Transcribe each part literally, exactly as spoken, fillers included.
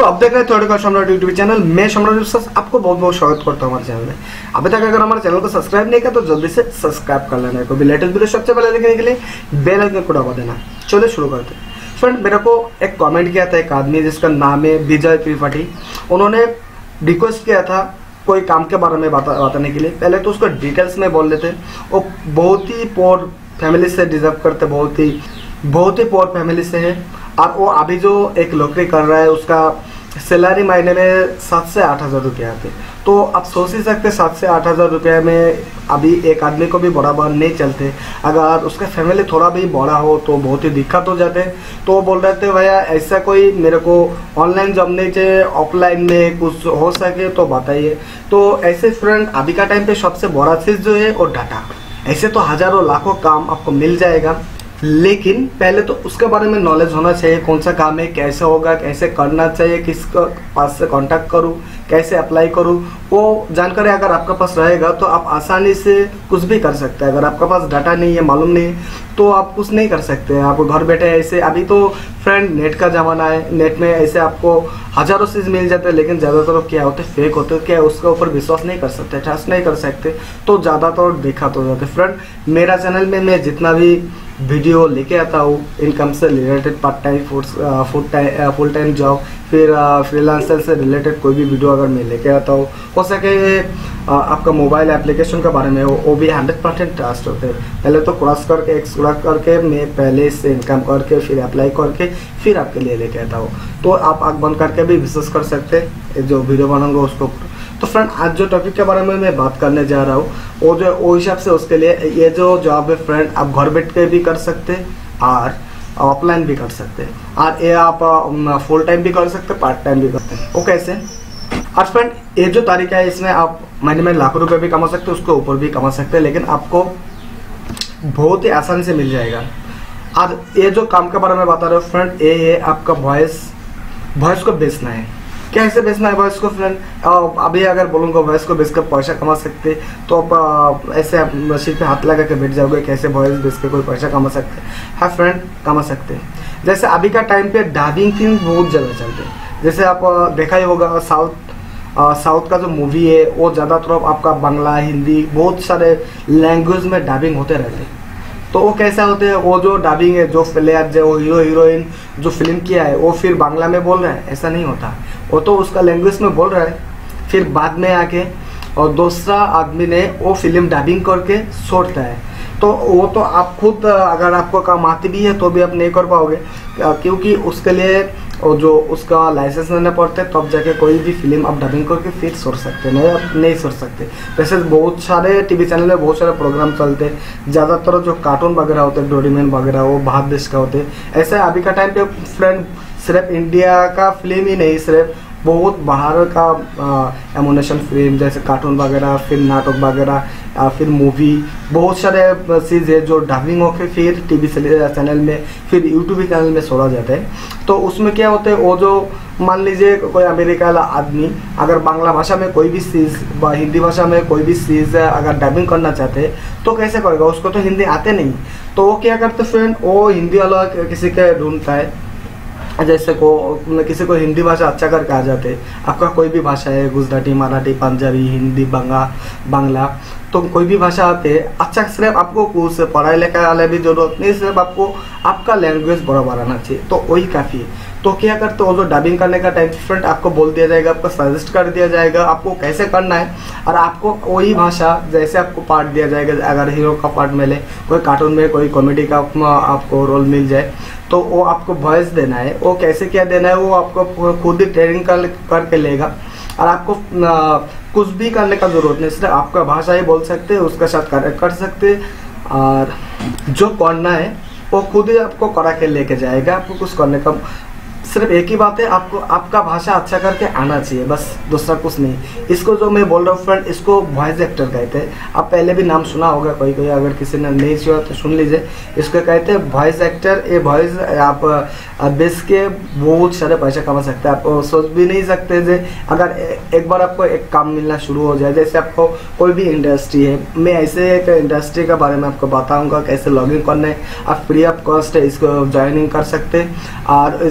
दोस्तों आप देख रहे हैं थोड़े का सम्राट यूट्यूब चैनल। मैं सम्राट विश्वास आपको बहुत बहुत स्वागत करता हूं हमारे चैनल में। अभी तक अगर हमारे चैनल को सब्सक्राइब नहीं किया तो जल्दी से सब्सक्राइब कर लेना है। कोई भी लेटेस्ट वीडियो सबसे पहले देखने के लिए बेल आइकन को दबा देना। चलिए शुरू करते हैं। फ्रेंड, मेरे को एक कमेंट किया था एक आदमी जिसका नाम है विजय त्रिपाठी। उन्होंने रिक्वेस्ट किया था कोई काम के बारे में बता बताने के लिए। पहले तो उसको डिटेल्स में बोल देते। वो बहुत ही पोर फैमिली से डिजर्व करते, बहुत ही बहुत ही पोर फैमिली से है। और वो अभी जो एक नौकरी कर रहा है उसका सैलरी महीने में सात से आठ हज़ार रुपये आते। तो आप सोच ही सकते सात से आठ हज़ार रुपये में अभी एक आदमी को भी बराबर नहीं चलते। अगर उसका फैमिली थोड़ा भी बड़ा हो तो बहुत ही दिक्कत हो जाते। तो वो बोल रहे थे भैया ऐसा कोई मेरे को ऑनलाइन जॉब नहीं चाहिए, ऑफलाइन में कुछ हो सके तो बताइए। तो ऐसे फ्रेंड अभी का टाइम पे सबसे बड़ा चीज़ जो है वो डाटा। ऐसे तो हज़ारों लाखों काम आपको मिल जाएगा, लेकिन पहले तो उसके बारे में नॉलेज होना चाहिए। कौन सा काम है, कैसे होगा, कैसे करना चाहिए, किसके पास से कांटेक्ट करूं, कैसे अप्लाई करूं, वो जानकारी अगर आपके पास रहेगा तो आप आसानी से कुछ भी कर सकते हैं। अगर आपके पास डाटा नहीं है, मालूम नहीं है, तो आप कुछ नहीं कर सकते। आप घर बैठे ऐसे, अभी तो फ्रेंड नेट का ज़माना है, नेट में ऐसे आपको हज़ारों चीज़ मिल जाते हैं, लेकिन ज़्यादातर क्या होते हैं फेक होते हैं। क्या उसके ऊपर विश्वास नहीं कर सकते, ट्रस्ट नहीं कर सकते, तो ज़्यादातर दिक्कत हो जाते। फ्रेंड, मेरा चैनल में मैं जितना भी वीडियो लेके आता हूँ इनकम से related, part time full time full time job, फिर फ्रीलांसर से रिलेटेड कोई भी वीडियो अगर मैं लेके आता हूँ, हो सके आ, आपका मोबाइल एप्लीकेशन के बारे में हो, वो भी हंड्रेड परसेंट ट्रस्ट होते हैं। पहले तो क्रॉस करके एक्सप्लोर करके मैं पहले से इनकम करके फिर अप्लाई करके फिर आपके लिए लेके आता हूँ। तो आप आँख बंद करके भी विश्वास कर सकते हैं जो वीडियो बनाऊंगा उसको। तो फ्रेंड, आज जो टॉपिक के बारे में मैं बात करने जा रहा हूँ वो जो वो हिसाब से उसके लिए ये जो जॉब है फ्रेंड, आप घर बैठ के भी कर सकते और ऑफलाइन भी कर सकते हैं, और ये आप फुल टाइम भी कर सकते, पार्ट टाइम भी करते हैं। वो कैसे? और फ्रेंड, ये जो तरीका है इसमें आप महीने में लाखों रुपए भी कमा सकते हैं, उसके ऊपर भी कमा सकते हैं, लेकिन आपको बहुत ही आसानी से मिल जाएगा। और ये जो काम के बारे में बता रहे हो फ्रेंड, ये है आपका वॉइस वॉइस को बेचना है। कैसे बेचना है वॉइस को फ्रेंड? अभी अगर बोलूँगा वॉइस को बेच कर पैसा कमा सकते, तो आप ऐसे आप मशीन पे हाथ लगा के बैठ जाओगे कैसे वॉइस बेच के कोई पैसा कमा सकते हैं? हाँ फ्रेंड, कमा सकते हैं। जैसे अभी का टाइम पे डबिंग फिल्म बहुत ज़्यादा चलते हैं। जैसे आप देखा ही होगा साउथ साउथ का जो मूवी है वो ज़्यादातर आपका बांग्ला, हिंदी, बहुत सारे लैंग्वेज में डबिंग होते रहते हैं। तो वो कैसा होते हैं, वो जो डबिंग है, जो प्लेयर जो हीरो हीरोइन जो फिल्म किया है वो फिर बांग्ला में बोल रहा है, ऐसा नहीं होता। वो तो उसका लैंग्वेज में बोल रहा है, फिर बाद में आके और दूसरा आदमी ने वो फिल्म डबिंग करके छोड़ता है। तो वो तो आप खुद अगर आपको काम आती भी है तो भी आप नहीं कर पाओगे, क्योंकि उसके लिए और जो उसका लाइसेंस लेना पड़ता है, तब जाके कोई भी फिल्म आप डबिंग करके फिर छोड़ सकते, नहीं आप नहीं छोड़ सकते। वैसे बहुत सारे टीवी चैनल में बहुत सारे प्रोग्राम चलते हैं, ज़्यादातर जो कार्टून वगैरह होते हैं, डोरेमोन वगैरह, वो बाहर देश का होते हैं। ऐसे अभी का टाइम पे फ्रेंड सिर्फ इंडिया का फिल्म ही नहीं, सिर्फ बहुत बाहर का एमोनेशन फिल्म जैसे कार्टून वगैरह, फिर नाटक वगैरह, फिर मूवी, बहुत सारे चीज़ है जो डबिंग होकर फिर टीवी चैनल में, फिर यूट्यूब चैनल में छोड़ा जाता है। तो उसमें क्या होता है, वो जो मान लीजिए कोई अमेरिका वाला आदमी अगर बांग्ला भाषा में कोई भी चीज़ व हिंदी भाषा में कोई भी चीज़ अगर डबिंग करना चाहते हैं तो कैसे करेगा? उसको तो हिंदी आते नहीं। तो वो क्या करते फ्रेंड, वो हिंदी वाला किसी के ढूंढता है, जैसे को किसी को हिंदी भाषा अच्छा करके आ जाते, आपका कोई भी भाषा है, गुजराती, मराठी, पंजाबी, हिंदी, बंगा बांग्ला, तो कोई भी भाषा आते हैं अच्छा। सिर्फ आपको कुछ पढ़ाई लिखाई वाले भी जरूरत नहीं, सिर्फ आपको आपका लैंग्वेज बराबर आना चाहिए, तो वही काफ़ी है। तो क्या करते हो, जो डबिंग करने का टाइम फ्रेंड आपको बोल दिया जाएगा, आपको सजेस्ट कर दिया जाएगा आपको कैसे करना है, और आपको वही भाषा जैसे आपको पार्ट दिया जाएगा। अगर हीरो का पार्ट मिले, कोई कार्टून में कोई कॉमेडी का आपको रोल मिल जाए, तो वो आपको वॉइस देना है। वो कैसे क्या देना है वो आपको खुद ही ट्रेनिंग कर करके लेगा, और आपको आ, कुछ भी करने का जरूरत नहीं, सिर्फ आपका भाषा ही बोल सकते हैं, उसके साथ करेक्ट कर सकते हैं, और जो करना है वो खुद ही आपको करा के लेके जाएगा। आपको कुछ करने का सिर्फ एक ही बात है, आपको आपका भाषा अच्छा करके आना चाहिए, बस दूसरा कुछ नहीं। इसको जो मैं बोल रहा हूँ फ्रेंड, इसको वॉइस एक्टर कहते हैं। आप पहले भी नाम सुना होगा, कोई कोई अगर किसी ने नहीं सुना तो सुन लीजिए। इसको कहते हैं वॉइस एक्टर। ये वॉइस आप बेच के बहुत सारे पैसे कमा सकते हैं। आप सोच भी नहीं सकते जे अगर एक बार आपको एक काम मिलना शुरू हो जाए, जैसे आपको कोई भी इंडस्ट्री है, मैं ऐसे एक इंडस्ट्री के बारे में आपको बताऊँगा कैसे लॉगिन करना है। आप फ्री ऑफ कॉस्ट इसको ज्वाइनिंग कर सकते हैं, और ज्वाइनिंग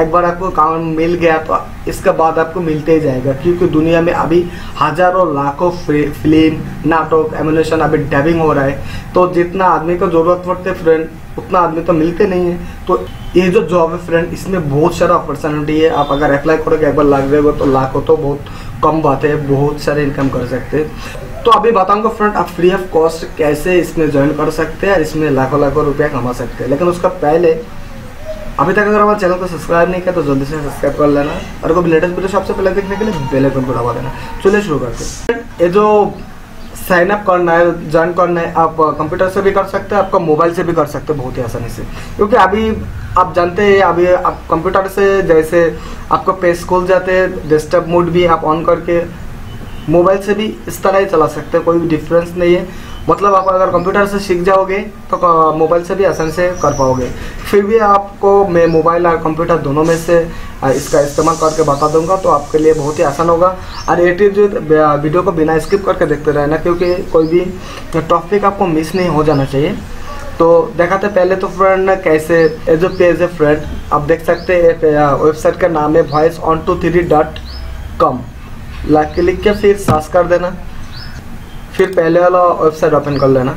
एक बार आपको काम मिल गया तो इसके बाद आपको मिलते ही जाएगा, क्योंकि दुनिया में अभी हजारों लाखों फिल्म नाटक एनिमेशन अभी डबिंग हो रहा है। तो जितना आदमी को जरूरत पड़ते है फ्रेंड उतना आदमी तो मिलते नहीं है। तो ये जो जॉब है फ्रेंड इसमें बहुत सारा अपॉर्चुनिटी है। आप अगर अप्लाई करोगे एक बार लग जाएगा तो लाखों तो बहुत कम बात है, बहुत सारे इनकम कर सकते हैं। तो अभी बताऊंगा फ्रेंड आप फ्री ऑफ कॉस्ट कैसे इसमें ज्वाइन कर सकते हैं और इसमें लाखों लाखों रुपया कमा सकते हैं। लेकिन उसका पहले अभी तक अगर हमारे चैनल को सब्सक्राइब नहीं किया तो जल्दी से सब्सक्राइब कर लेना और कोई लेटेस्ट वीडियो सबसे पहले देखने के लिए बेल आइकन को दबा देना। चलिए शुरू करते हैं। ये जो साइन अप करना है, ज्वाइन करना है, आप कंप्यूटर से भी कर सकते हैं, आपका मोबाइल से भी कर सकते हैं बहुत ही आसानी से। क्योंकि अभी आप जानते हैं अभी आप कंप्यूटर से जैसे आपका पेज खोल जाते हैं, डेस्कटॉप मोड भी आप ऑन करके मोबाइल से भी इस तरह ही चला सकते हैं, कोई भी डिफरेंस नहीं है। मतलब आप अगर कंप्यूटर से सीख जाओगे तो मोबाइल से भी आसानी से कर पाओगे। फिर भी आपको मैं मोबाइल और कंप्यूटर दोनों में से इसका इस्तेमाल करके बता दूंगा, तो आपके लिए बहुत ही आसान होगा। और ये जो वीडियो को बिना स्किप करके देखते रहना, क्योंकि कोई भी टॉपिक आपको मिस नहीं हो जाना चाहिए। तो दिखाते पहले तो फ्रेंड कैसे ये जो पेज है फ्रेंड आप देख सकते हैं, वेबसाइट का नाम है voice one two three dot com. Click के फिर सर्च कर देना, फिर पहले वाला वेबसाइट ओपन कर लेना।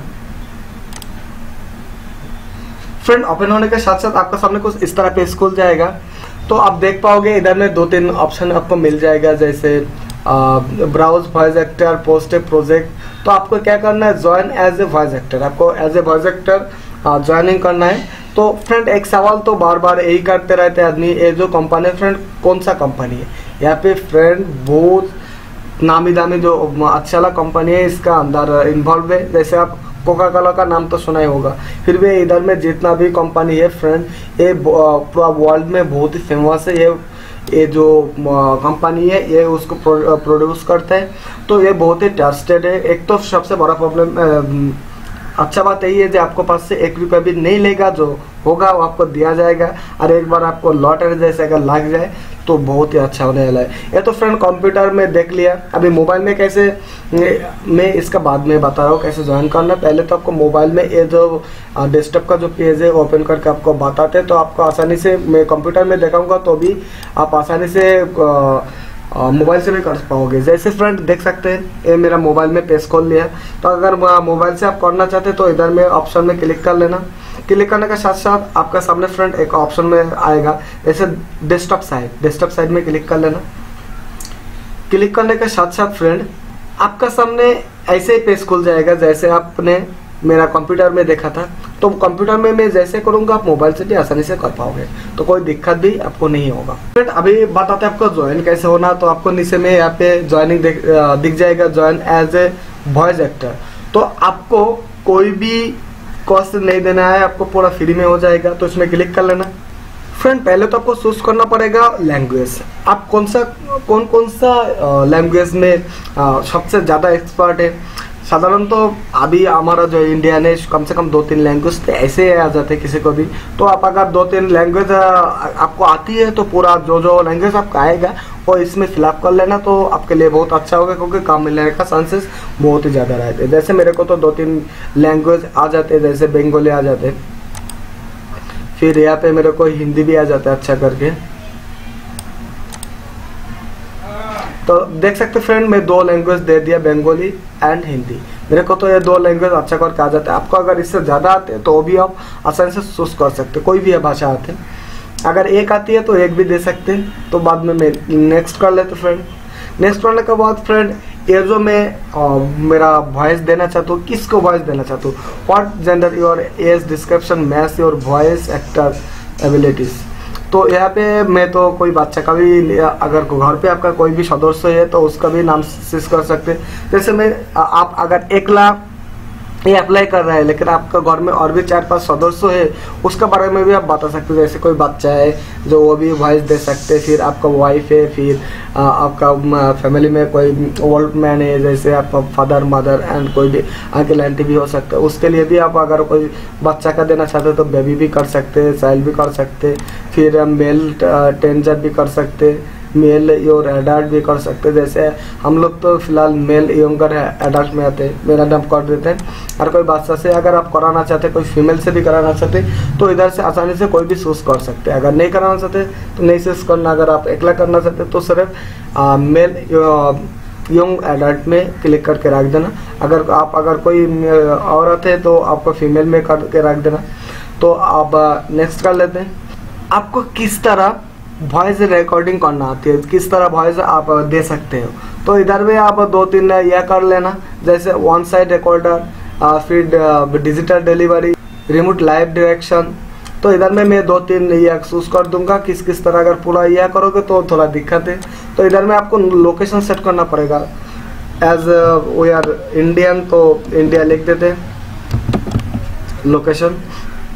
फ्रेंड ओपन होने के साथ साथ आपका सामने कुछ इस तरह पेज खुल जाएगा। तो आप देख पाओगे इधर में दो तीन ऑप्शन आपको मिल जाएगा, जैसे browse voice actor, post a project. तो आपको क्या करना है, join as a voice actor. आपको as a voice actor joining करना है। तो फ्रेंड एक सवाल तो बार बार यही करते रहते हैं आदमी, ये जो कंपनी है फ्रेंड कौन सा कंपनी है। यहाँ पे फ्रेंड बहुत नामी दामी जो अच्छा वाला कंपनी है इसका अंदर इन्वॉल्व है। जैसे आप कोका कोला का नाम तो सुना ही होगा, फिर भी इधर में जितना भी कंपनी है फ्रेंड ये पूरा वर्ल्ड में बहुत ही फेमस है। ये ये जो कंपनी है ये उसको प्रोड्यूस करता है, तो ये बहुत ही ट्रस्टेड है। एक तो सबसे बड़ा प्रॉब्लम अच्छा बात यही है कि आपको पास से एक रुपया भी नहीं लेगा, जो होगा वो आपको दिया जाएगा। और एक बार आपको लॉटरी जैसे अगर लग जाए तो बहुत ही अच्छा होने वाला है। ये तो फ्रेंड कंप्यूटर में देख लिया। अभी मोबाइल में कैसे मैं इसका बाद में बता रहा हूँ कैसे ज्वाइन करना। पहले तो आपको मोबाइल में ये जो डेस्कटॉप का जो पेज है ओपन करके आपको बताते हैं, तो आपको आसानी से मैं कंप्यूटर में दिखाऊंगा तो भी आप आसानी से मोबाइल से भी कर पाओगे। जैसे फ्रेंड देख सकते हैं ये मेरा मोबाइल में पेज खोल लिया। तो अगर मोबाइल से आप करना चाहते हैं तो इधर में ऑप्शन में क्लिक कर लेना। क्लिक करने के साथ साथ आपका सामने फ्रेंड एक ऑप्शन में आएगा जैसे डेस्कटॉप साइड, डेस्कटॉप साइड में क्लिक कर लेना। क्लिक करने के साथ साथ फ्रेंड आपका सामने ऐसे ही पेज खुल जाएगा जैसे आपने मेरा कंप्यूटर में देखा था। तो कंप्यूटर में मैं जैसे करूंगा आप मोबाइल से भी आसानी से कर पाओगे, तो कोई दिक्कत भी आपको नहीं होगा। फ्रेंड अभी बताते हैं आपको ज्वाइन कैसे होना। तो आपको नीचे में यहाँ पे ज्वाइनिंग दिख जाएगा, join as a voice actor. तो आपको कोई भी कॉस्ट नहीं देना है, आपको पूरा फ्री में हो जाएगा। तो इसमें क्लिक कर लेना। फ्रेंड पहले तो आपको चूज करना पड़ेगा लैंग्वेज, आप कौन सा कौन कौन सा लैंग्वेज में सबसे ज़्यादा एक्सपर्ट है। साधारण तो अभी हमारा जो इंडियन है कम से कम दो तीन लैंग्वेज तो ऐसे आ जाते हैं किसी को भी। तो आप अगर दो तीन लैंग्वेज आपको आती है तो पूरा जो जो लैंग्वेज आपका आएगा वो इसमें फिलअप कर लेना, तो आपके लिए बहुत अच्छा होगा, क्योंकि काम मिलने का चांसेस बहुत ही ज़्यादा रहते हैं। जैसे मेरे को तो दो तीन लैंग्वेज आ जाते हैं, जैसे बंगाली आ जाते हैं, फिर यहाँ पे मेरे को हिंदी भी आ जाता है अच्छा करके। तो देख सकते फ्रेंड मैं दो लैंग्वेज दे दिया, बंगाली एंड हिंदी। मेरे को तो ये दो लैंग्वेज अच्छा करके आ जाते हैं। आपको अगर इससे ज़्यादा आते हैं तो भी आप आसानी से चूज कर सकते हैं, कोई भी भाषा आते हैं। अगर एक आती है तो एक भी दे सकते हैं। तो बाद में मैं नेक्स्ट कर लेते फ्रेंड। नेक्स्ट करने के बाद फ्रेंड ये जो मैं आ, मेरा वॉइस देना चाहता हूँ, किसको वॉइस देना चाहता हूँ, what gender your age description match your voice actor abilities. तो यहाँ पे मैं तो कोई बच्चा का भी, अगर घर पे आपका कोई भी सदस्य है तो उसका भी नाम चूज कर सकते हैं। जैसे मैं आप अगर एक लाख ये अप्लाई कर रहा है लेकिन आपका घर में और भी चार पांच सदस्य है, उसके बारे में भी आप बता सकते हो। जैसे कोई बच्चा है जो वो भी वॉइस दे सकते हैं, फिर आपका वाइफ है, फिर आ, आपका फैमिली में कोई ओल्ड मैन है, जैसे आपका फादर मदर एंड कोई भी अंकल आंटी भी हो सकता है, उसके लिए भी आप अगर कोई बच्चा का देना चाहते हो तो बेबी भी कर सकते हैं, चाइल्ड भी कर सकते हैं, फिर मेल टेंजर भी कर सकते हैं, मेल और एडल्ट भी कर सकते हैं। जैसे हम लोग तो फिलहाल मेल यंगर एडल्ट में आते हैं, मेरा नाम कर देते हैं। और कोई बादशाह से अगर आप कराना चाहते, कोई फीमेल से भी कराना चाहते तो इधर से आसानी से कोई भी चूज कर सकते हैं। अगर नहीं कराना चाहते तो नहीं चूज करना। अगर आप अकेला करना चाहते तो सिर्फ मेल यंग एडल्ट में क्लिक करके रख देना। अगर आप अगर कोई औरत है तो आपको फीमेल में करके रख देना। तो आप नेक्स्ट कर लेते हैं। आपको किस तरह वॉइस रिकॉर्डिंग करना आती है, किस तरह वॉइस आप दे सकते हो, तो इधर में आप दो तीन यह कर लेना। जैसे वन साइड रिकॉर्डर, फिर digital delivery, remote live direction. तो इधर में मैं दो तीन यह चूज कर दूंगा किस किस तरह। अगर पूरा यह करोगे तो थोड़ा दिक्कत है। तो इधर में आपको लोकेशन सेट करना पड़ेगा। एज वी आर इंडियन तो इंडिया लिख देते हैं, लोकेशन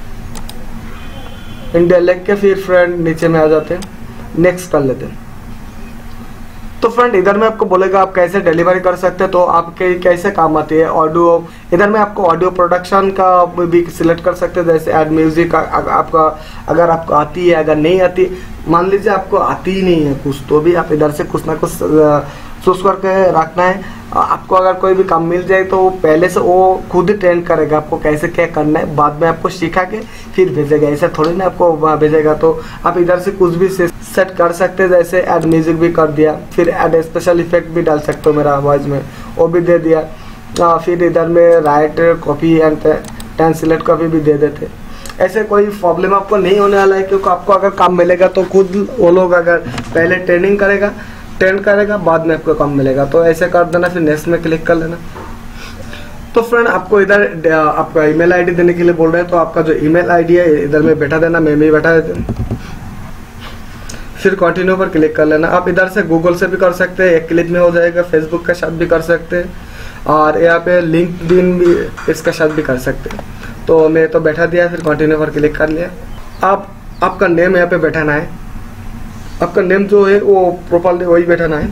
इंडिया लिख के फिर फ्रेंड नीचे में आ जाते हैं, नेक्स्ट कर लेते हैं। तो फ्रेंड इधर में आपको बोलेगा आप कैसे डिलीवरी कर सकते हैं, तो आपके कैसे काम आती है ऑडियो। इधर में आपको ऑडियो प्रोडक्शन का भी सिलेक्ट कर सकते हैं। जैसे ऐड म्यूजिक आपका अगर आपको आती है, अगर नहीं आती, मान लीजिए आपको आती ही नहीं है कुछ, तो भी आप इधर से कुछ ना कुछ चूज करके रखना है। आपको अगर कोई भी काम मिल जाए तो पहले से वो खुद ही ट्रेन करेगा आपको कैसे क्या करना है, बाद में आपको सिखा के फिर भेजेगा। ऐसा थोड़ी ना आपको भेजेगा। तो आप इधर से कुछ भी सेट कर सकते हैं। जैसे ऐड म्यूजिक भी कर दिया, फिर ऐड स्पेशल इफेक्ट भी डाल सकते हो मेरा वॉइस में, वो भी दे दिया। आ, फिर इधर में right copy and then select copy भी दे देते। ऐसे कोई प्रॉब्लम आपको नहीं होने वाला है, क्योंकि आपको अगर काम मिलेगा तो खुद वो लोग अगर पहले ट्रेनिंग करेगा ट्रेंड करेगा, बाद में आपको काम मिलेगा। तो ऐसे कर देना, फिर नेक्स्ट में क्लिक कर लेना। तो फ्रेंड आपको इधर आपका ईमेल आईडी देने के लिए बोल रहे हैं, तो आपका जो ईमेल आईडी है इधर में बैठा देना, मैं भी बैठा देते हैं। फिर कंटिन्यू पर क्लिक कर लेना। आप इधर से गूगल से भी कर सकते हैं, एक क्लिक में हो जाएगा। फेसबुक के साथ भी कर सकते हैं, और यहाँ पे लिंक्डइन भी इसके साथ भी कर सकते हैं। तो मैं तो बैठा दिया, फिर कंटिन्यू पर क्लिक कर लिया। आप आपका नेम यहाँ पे बैठाना है। आपका नेम जो है वो प्रोफाइल वही बैठाना है।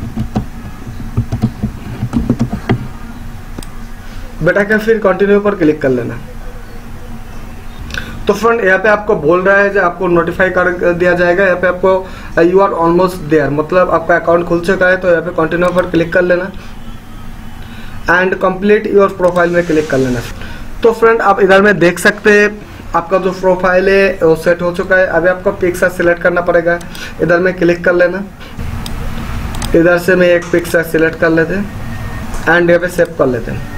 बैठा कर फिर कंटिन्यू पर क्लिक कर लेना। तो फ्रेंड यहाँ पे आपको बोल रहा है जो आपको नोटिफाई कर दिया जाएगा। यहाँ पे आपको यू आर ऑलमोस्ट देयर, मतलब आपका अकाउंट खुल चुका है। तो यहाँ पे कंटिन्यू पर क्लिक कर लेना एंड कंप्लीट योर प्रोफाइल में क्लिक कर लेना। तो फ्रेंड आप इधर में देख सकते हैं आपका जो प्रोफाइल है वो सेट हो चुका है। अभी आपको पिक्चर सिलेक्ट करना पड़ेगा। इधर में क्लिक कर लेना। इधर से मैं एक पिक्चर सिलेक्ट कर लेते हैं एंड यहाँ पे सेव कर लेते हैं।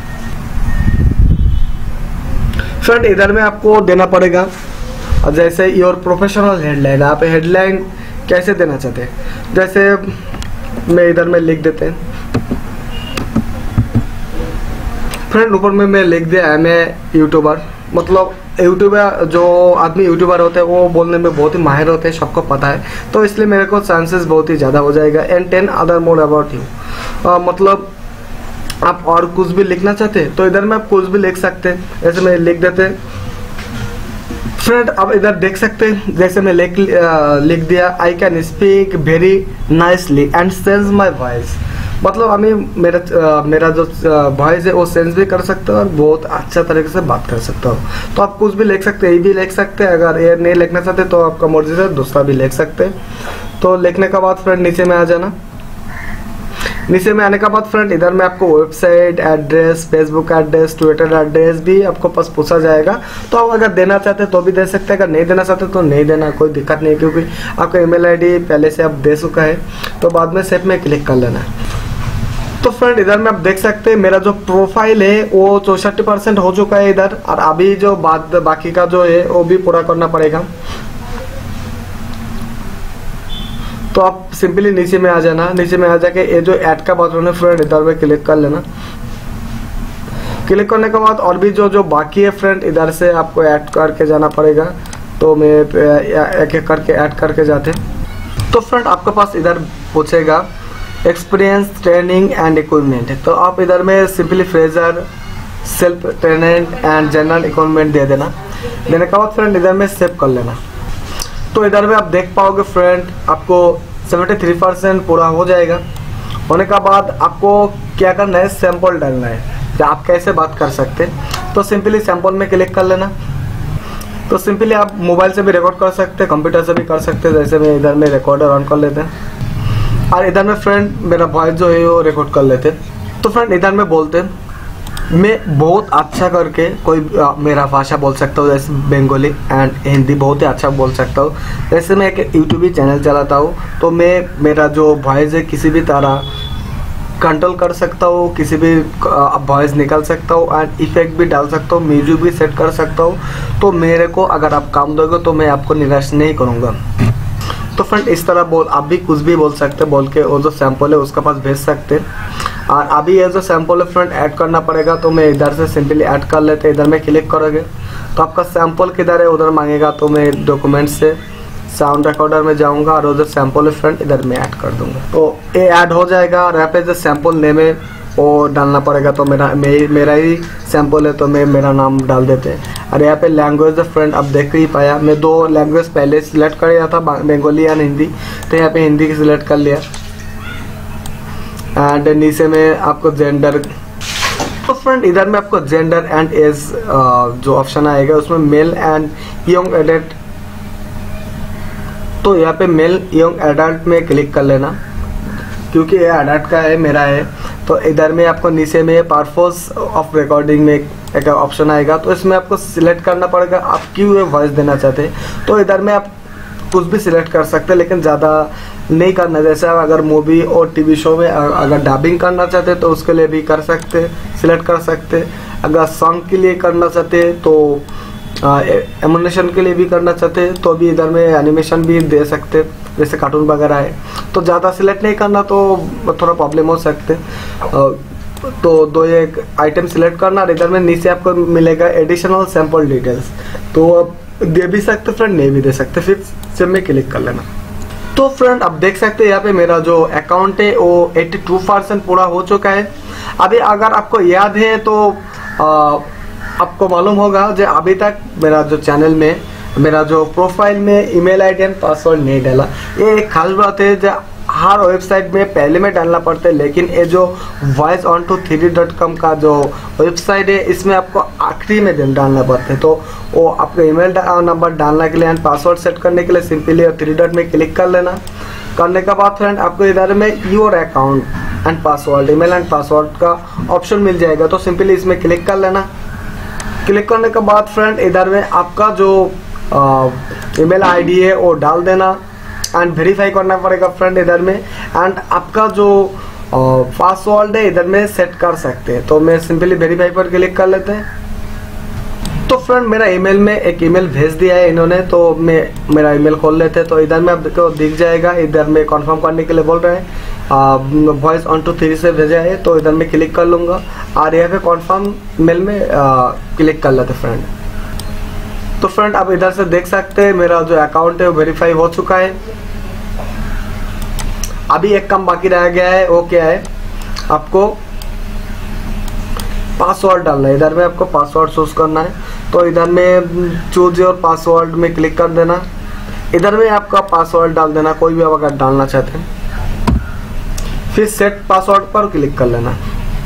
फ्रेंड इधर में आपको देना पड़ेगा जैसे योर प्रोफेशनल हेडलाइन। आप हेडलाइन कैसे देना चाहते हैं, जैसे मैं इधर में लिख देते हैं। फ्रेंड ऊपर में मैं लिख दिया है मैं यूट्यूबर, मतलब यूट्यूबर जो आदमी यूट्यूबर होते हैं वो बोलने में बहुत ही माहिर होते हैं, सबको पता है। तो इसलिए मेरे को चांसेस बहुत ही ज़्यादा हो जाएगा। And then other more about you, मतलब आप और कुछ भी लिखना चाहते हैं तो इधर में आप कुछ भी लिख सकते हैं। जैसे मैं लिख देते हैं। फ्रेंड आप इधर देख सकते हैं, जैसे मैं लिख लिख दिया I can speak very nicely and sense my voice, मतलब हमें मेरा आ, मेरा जो वॉइस है वो सेंस भी कर सकते हो और बहुत अच्छा तरीके से बात कर सकते हो। तो आप कुछ भी लिख सकते हैं, ये भी लिख सकते हैं। अगर ये नहीं लिखना चाहते तो आपका मर्जी से दूसरा भी लिख सकते हैं। तो लिखने के बाद फ्रेंड नीचे में आ जाना। नीचे में आने के बाद फ्रेंड इधर में आपको website address, Facebook address, Twitter address भी आपको पास पूछा जाएगा। तो आप अगर देना चाहते हैं तो भी दे सकते हैं, अगर नहीं देना चाहते तो नहीं देना, कोई दिक्कत नहीं, क्योंकि आपका ईमेल आईडी पहले से आप दे चुका है। तो बाद में सेव में क्लिक कर लेना है। तो फ्रेंड इधर में आप देख सकते हैं मेरा जो प्रोफाइल है वो चौसठ परसेंट हो चुका है इधर, और अभी जो बाद बाकी का जो है वो भी पूरा करना पड़ेगा। तो आप सिंपली नीचे में आ जाना। नीचे में आ जाके ये जो ऐड का बटन है फ्रेंड इधर में क्लिक कर लेना। क्लिक करने के बाद और भी जो जो बाकी है फ्रेंड इधर से आपको ऐड करके जाना पड़ेगा। तो मैं एक एक करके ऐड करके जाते। तो फ्रेंड आपके पास इधर पूछेगा एक्सपीरियंस, ट्रेनिंग एंड इक्विपमेंट। तो आप इधर में simply fresher, self trained and general equipment दे देना। देने के बाद फ्रेंड इधर में सेव कर लेना। तो इधर में आप देख पाओगे फ्रेंड आपको तिहत्तर परसेंट पूरा हो जाएगा। होने के बाद आपको क्या करना है, सैंपल डालना है कि आप कैसे बात कर सकते हैं। तो सिंपली सैंपल में क्लिक कर लेना। तो सिंपली आप मोबाइल से भी रिकॉर्ड कर सकते हैं, कंप्यूटर से भी कर सकते हैं। जैसे मैं इधर में रिकॉर्डर ऑन कर लेते हैं। और इधर में फ्रेंड मेरा वॉइस जो है वो रिकॉर्ड कर लेते। तो फ्रेंड इधर में बोलते मैं बहुत अच्छा करके कोई आ, मेरा भाषा बोल सकता हूँ, जैसे बंगाली एंड हिंदी बहुत ही अच्छा बोल सकता हूँ। जैसे मैं एक यूट्यूब चैनल चलाता हूँ तो मैं मेरा जो वॉइस है किसी भी तरह कंट्रोल कर सकता हूँ, किसी भी वॉइस निकाल सकता हूँ एंड इफेक्ट भी डाल सकता हूँ, म्यूजिक भी सेट कर सकता हूँ। तो मेरे को अगर आप काम दोगे तो मैं आपको निराश नहीं करूँगा। तो फ्रेंड इस तरह बोल आप भी कुछ भी बोल सकते बोल के वो जो सैंपल है उसके पास भेज सकते। और अभी ये जो सैंपल है फ्रेंड ऐड करना पड़ेगा, तो मैं इधर से सिंपली ऐड कर लेते। इधर में क्लिक करोगे तो आपका सैंपल किधर है उधर मांगेगा, तो मैं डॉक्यूमेंट से साउंड रिकॉर्डर में जाऊंगा और उधर सैंपल है फ्रेंड इधर में ऐड कर दूंगा। तो ये ऐड हो जाएगा और यहाँ पे जो सैंपल नेम है वो डालना पड़ेगा। तो मेरा मे, मेरा ही सैंपल है तो मैं मेरा नाम डाल देते हैं। और यहाँ पे लैंग्वेज फ्रेंड अब देख ही पाया, मैं दो लैंग्वेज पहले सिलेक्ट कर लिया था, बंगाली एंड हिंदी। तो यहाँ पे हिंदी की सिलेक्ट कर लिया एंड नीचे में आपको जेंडर। तो फ्रेंड इधर में आपको जेंडर एंड एज जो ऑप्शन आएगा उसमें मेल एंड यंग एडल्ट। तो यहाँ पे मेल यंग एडल्ट में क्लिक कर लेना, क्योंकि ये एडल्ट का है मेरा है। तो इधर में आपको नीचे में पर्पस ऑफ रिकॉर्डिंग में एक ऑप्शन आएगा, तो इसमें आपको सिलेक्ट करना पड़ेगा आप क्यों वॉइस देना चाहते हैं। तो इधर में आप कुछ भी सिलेक्ट कर सकते हैं, लेकिन ज़्यादा नहीं करना। जैसे अगर मूवी और टीवी शो में अगर डबिंग करना चाहते हैं तो उसके लिए भी कर सकते, सिलेक्ट कर सकते। अगर सॉन्ग के लिए करना चाहते हैं तो एनिमेशन के लिए भी करना चाहते हैं तो भी इधर में एनिमेशन भी दे सकते, जैसे कार्टून वगैरह है। तो ज़्यादा सिलेक्ट नहीं करना तो थोड़ा प्रॉब्लम हो सकते। तो दो एक आइटम सिलेक्ट करना और इधर में नीचे आपको मिलेगा एडिशनल सैंपल डिटेल्स, तो आप दे भी सकते फ्रेंड, नहीं भी दे सकते। फिर से में क्लिक कर लेना। तो फ्रेंड अब देख सकते हैं यहाँ पे मेरा जो अकाउंट है वो बयासी परसेंट पूरा हो चुका है। अभी अगर आपको याद है तो आ, आपको मालूम होगा जो अभी तक मेरा जो चैनल में मेरा जो प्रोफाइल में ईमेल आईडी एंड पासवर्ड नहीं डाला। ये एक खास बात है जो हर वेबसाइट में पहले में डालना पड़ता है, लेकिन ये जो voice one two three dot com का जो वेबसाइट है इसमें आपको आखिरी में डालना पड़ता है। तो वो आपका ईमेल नंबर डालने के लिए एंड पासवर्ड सेट करने के लिए सिंपली थ्री डॉट में क्लिक कर लेना। करने के बाद फ्रेंड आपको इधर में your account and password, email and password का ऑप्शन मिल जाएगा, तो सिंपली इसमें क्लिक कर लेना। क्लिक करने के बाद फ्रेंड इधर में आपका जो ईमेल आईडी है वो डाल देना एंड वेरीफाई करना पड़ेगा फ्रेंड इधर में। एंड आपका जो पासवर्ड है इधर में सेट कर सकते हैं, तो मैं सिंपली वेरीफाई पर क्लिक कर लेते हैं। तो फ्रेंड मेरा ईमेल में एक ईमेल भेज दिया है इन्होंने, तो मैं मेरा ईमेल खोल लेते हैं। तो इधर में आपको दिख जाएगा, इधर में कंफर्म करने के लिए बोल रहे हैं वॉइस ऑन टू थ्री से भेजा है, तो इधर में क्लिक कर लूँगा और यहाँ पे कंफर्म मेल में आ, क्लिक कर लेते फ्रेंड। तो फ्रेंड आप इधर से देख सकते हैं मेरा जो अकाउंट है वो वेरीफाई हो चुका है। अभी एक काम बाकी रह गया है, वो क्या है, आपको पासवर्ड डालना है। इधर में आपको पासवर्ड चूज करना है, तो इधर में चूज योर पासवर्ड में क्लिक कर देना। इधर में आपका पासवर्ड डाल देना, कोई भी आप अगर डालना चाहते हैं। फिर सेट पासवर्ड पर क्लिक कर लेना,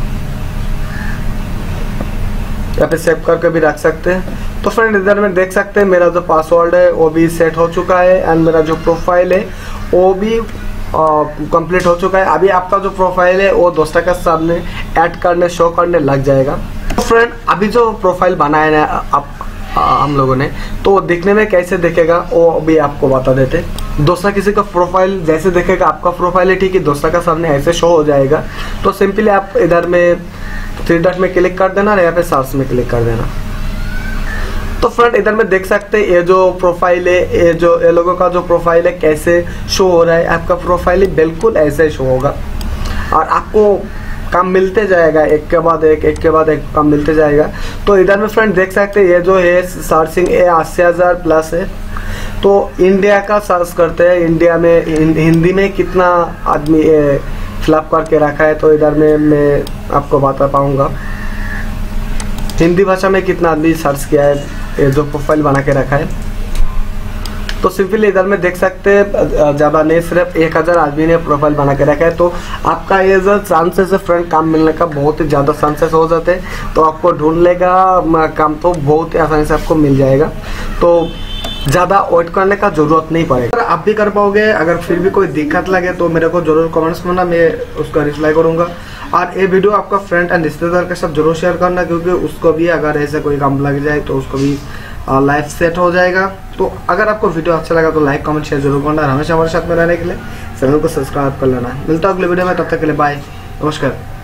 यहाँ पे सेव करके भी रख सकते हैं। तो फ्रेंड इधर में देख सकते हैं मेरा जो पासवर्ड है वो भी सेट हो चुका है एंड मेरा जो प्रोफाइल है वो भी कंप्लीट हो चुका है। अभी आपका जो प्रोफाइल है वो दोस्तों के सामने ऐड करने शो करने लग जाएगा। तो फ्रेंड अभी जो प्रोफाइल बनाया है आप आ, हम लोगों ने, तो देखने में कैसे दिखेगा वो भी आपको बता देते। दोस्तों किसी का प्रोफाइल जैसे दिखेगा आपका प्रोफाइल है ठीक है, दोस्तों का सामने ऐसे शो हो जाएगा। तो सिंपली आप इधर में थ्री डॉट में क्लिक कर देना और यहाँ पे सर्च में क्लिक कर देना। तो फ्रेंड इधर में देख सकते हैं ये जो प्रोफाइल है, ये जो ये लोगों का जो प्रोफाइल है कैसे शो हो रहा है। आपका प्रोफाइल बिल्कुल ऐसे शो होगा और आपको काम मिलते जाएगा, एक के बाद एक एक के बाद एक काम मिलते जाएगा। तो इधर में फ्रेंड देख सकते हैं ये जो है सर्चिंग ये अस्सी हज़ार प्लस है। तो इंडिया का सर्च करते हैं, इंडिया में हिंदी में कितना आदमी फिलअप करके रखा है, तो इधर में मैं आपको बता पाऊँगा हिंदी भाषा में कितना आदमी सर्च किया है, ये जो प्रोफाइल बना के रखा है। तो सिंपली इधर में देख सकते हैं ज़्यादा नहीं, सिर्फ एक हज़ार आदमी ने प्रोफाइल बना के रखा है। तो आपका ये जो चांसेस है फ्रेंड काम मिलने का बहुत ही ज़्यादा चांसेस हो जाते हैं। तो आपको ढूंढ लेगा काम, तो बहुत ही आसानी से आपको मिल जाएगा। तो ज़्यादा वेट करने का जरूरत नहीं पड़ेगा। अगर आप भी कर पाओगे, अगर फिर भी कोई दिक्कत लगे तो मेरे को जरूर कमेंट्स करना, मैं उसका रिप्लाई करूंगा। और ये वीडियो आपका फ्रेंड एंड रिश्तेदार के साथ जरूर शेयर करना, क्योंकि उसको भी अगर ऐसे कोई काम लग जाए तो उसको भी लाइफ सेट हो जाएगा। तो अगर आपको वीडियो अच्छा लगा तो लाइक कमेंट शेयर जरूर करना, हमेशा हमारे साथ में रहने के लिए चैनल को सब्सक्राइब कर लेना। मिलता है अगले वीडियो में, तब तक के लिए बाय, नमस्कार।